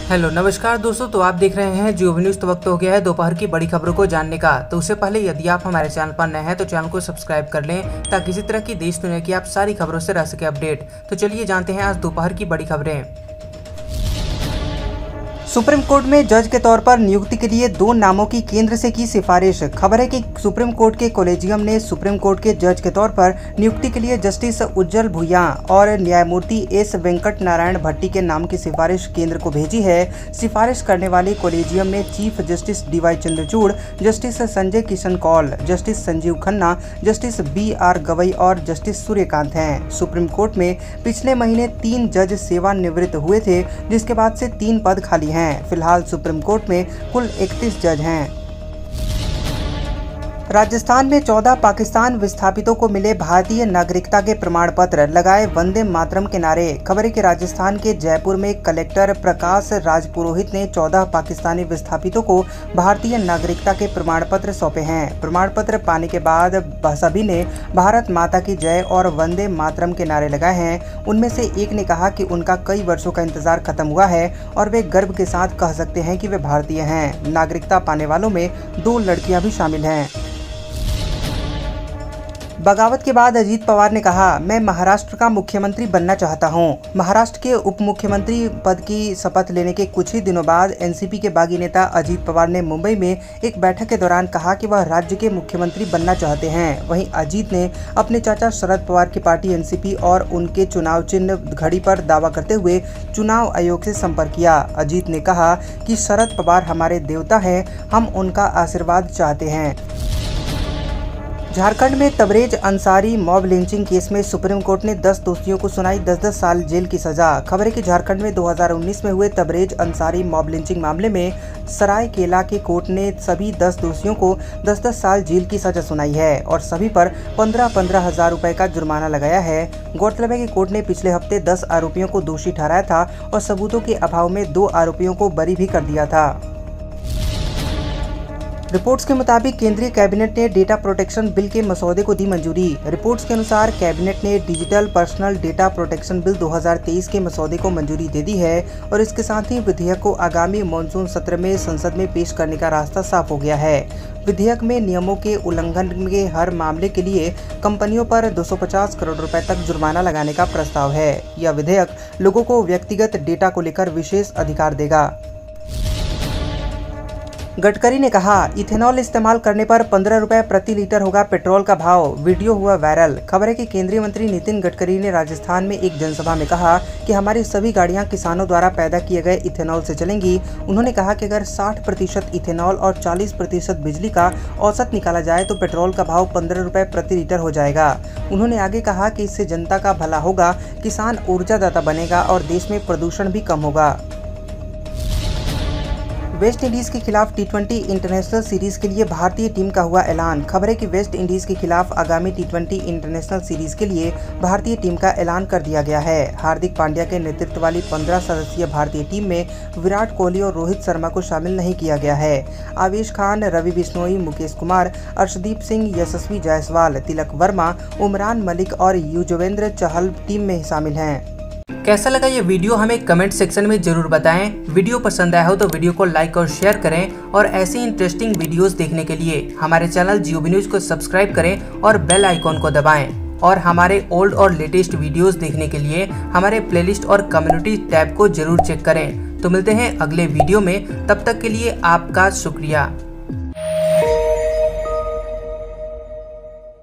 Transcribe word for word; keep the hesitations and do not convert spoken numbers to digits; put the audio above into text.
Hello नमस्कार दोस्तों, तो आप देख रहे हैं जियो न्यूज़। तो वक्त हो गया है दोपहर की बड़ी खबरों को जानने का। तो उससे पहले यदि आप हमारे चैनल पर नए हैं तो चैनल को सब्सक्राइब कर लें ताकि इसी तरह की देश दुनिया की आप सारी खबरों से रह सके अपडेट। तो चलिए जानते हैं आज दोपहर की बड़ी खबरें। सुप्रीम कोर्ट में जज के तौर पर नियुक्ति के लिए दो नामों की केंद्र से की सिफारिश। खबर है कि सुप्रीम कोर्ट के कॉलेजियम ने सुप्रीम कोर्ट के जज के तौर पर नियुक्ति के लिए जस्टिस उज्जवल भुइयां और न्यायमूर्ति एस वेंकट नारायण भट्टी के नाम की सिफारिश केंद्र को भेजी है। सिफारिश करने वाले कॉलेजियम में chief justice D Y Chandrachud, justice Sanjay Kishan Kaul, justice Sanjiv Khanna, justice B R Gavai और जस्टिस सूर्यकांत हैं। सुप्रीम कोर्ट में पिछले महीने तीन जज सेवानिवृत्त हुए थे, जिसके बाद से तीन पद खाली हैं। फिलहाल सुप्रीम कोर्ट में कुल इकतीस जज हैं। राजस्थान में चौदह पाकिस्तान विस्थापितों को मिले भारतीय नागरिकता के प्रमाण पत्र, लगाए वंदे मातरम के नारे। खबर है कि राजस्थान के जयपुर में कलेक्टर प्रकाश राजपुरोहित ने चौदह पाकिस्तानी विस्थापितों को भारतीय नागरिकता के प्रमाण पत्र सौंपे हैं। प्रमाण पत्र पाने के बाद सभी ने भारत माता की जय और वंदे मातरम के नारे लगाए हैं। उनमें से एक ने कहा कि उनका कई वर्षों का इंतजार खत्म हुआ है और वे गर्व के साथ कह सकते हैं कि वे भारतीय हैं। नागरिकता पाने वालों में दो लड़कियां भी शामिल हैं। बगावत के बाद अजीत पवार ने कहा, मैं महाराष्ट्र का मुख्यमंत्री बनना चाहता हूं। महाराष्ट्र के उप मुख्यमंत्री पद की शपथ लेने के कुछ ही दिनों बाद एनसीपी के बागी नेता अजीत पवार ने मुंबई में एक बैठक के दौरान कहा कि वह राज्य के मुख्यमंत्री बनना चाहते हैं। वहीं अजीत ने अपने चाचा शरद पवार की पार्टी एनसीपी और उनके चुनाव चिन्ह घड़ी पर दावा करते हुए चुनाव आयोग से संपर्क किया। अजीत ने कहा कि शरद पवार हमारे देवता हैं, हम उनका आशीर्वाद चाहते हैं। झारखंड में Tabrez Ansari mob lynching case में सुप्रीम कोर्ट ने दस दोषियों को सुनाई दस दस साल जेल की सजा। खबर है कि झारखंड में दो हज़ार उन्नीस में हुए तबरेज अंसारी मॉब लिंचिंग मामले में सरायकेला के कोर्ट ने सभी दस दोषियों को दस दस साल जेल की सजा सुनाई है और सभी पर पंद्रह पंद्रह हजार रुपए का जुर्माना लगाया है। गौरतलब है कि कोर्ट ने पिछले हफ्ते दस आरोपियों को दोषी ठहराया था और सबूतों के अभाव में दो आरोपियों को बरी भी कर दिया था। रिपोर्ट्स के मुताबिक केंद्रीय कैबिनेट ने डेटा प्रोटेक्शन बिल के मसौदे को दी मंजूरी। रिपोर्ट्स के अनुसार कैबिनेट ने digital personal data protection bill दो हज़ार तेईस के मसौदे को मंजूरी दे दी है और इसके साथ ही विधेयक को आगामी मानसून सत्र में संसद में पेश करने का रास्ता साफ हो गया है। विधेयक में नियमों के उल्लंघन के हर मामले के लिए कंपनियों पर दो सौ पचास करोड़ रुपए तक जुर्माना लगाने का प्रस्ताव है। यह विधेयक लोगों को व्यक्तिगत डेटा को लेकर विशेष अधिकार देगा। गडकरी ने कहा, इथेनॉल इस्तेमाल करने पर पंद्रह रुपए प्रति लीटर होगा पेट्रोल का भाव। वीडियो हुआ वायरल। खबर है कि केंद्रीय मंत्री नितिन गडकरी ने राजस्थान में एक जनसभा में कहा कि हमारी सभी गाड़ियां किसानों द्वारा पैदा किए गए इथेनॉल से चलेंगी। उन्होंने कहा कि अगर साठ प्रतिशत इथेनॉल और चालीस प्रतिशत बिजली का औसत निकाला जाए तो पेट्रोल का भाव पंद्रह रुपए प्रति लीटर हो जाएगा। उन्होंने आगे कहा कि इससे जनता का भला होगा, किसान ऊर्जादाता बनेगा और देश में प्रदूषण भी कम होगा। वेस्ट इंडीज के खिलाफ टी ट्वेंटी इंटरनेशनल सीरीज के लिए भारतीय टीम का हुआ ऐलान। खबर है कि वेस्ट इंडीज के खिलाफ आगामी टी ट्वेंटी इंटरनेशनल सीरीज के लिए भारतीय टीम का ऐलान कर दिया गया है। हार्दिक पांड्या के नेतृत्व वाली पंद्रह सदस्यीय भारतीय टीम में विराट कोहली और रोहित शर्मा को शामिल नहीं किया गया है। आवेश खान, रवि बिश्नोई, मुकेश कुमार, अर्शदीप सिंह, यशस्वी जायसवाल, तिलक वर्मा, उमरान मलिक और युजवेंद्र चहल टीम में शामिल हैं। कैसा लगा ये वीडियो हमें कमेंट सेक्शन में जरूर बताएं। वीडियो पसंद आया हो तो वीडियो को लाइक और शेयर करें और ऐसी इंटरेस्टिंग वीडियोस देखने के लिए हमारे चैनल जियो न्यूज़ को सब्सक्राइब करें और बेल आइकॉन को दबाएं। और हमारे ओल्ड और लेटेस्ट वीडियोस देखने के लिए हमारे प्लेलिस्ट और कम्युनिटी टैब को जरूर चेक करें। तो मिलते हैं अगले वीडियो में, तब तक के लिए आपका शुक्रिया।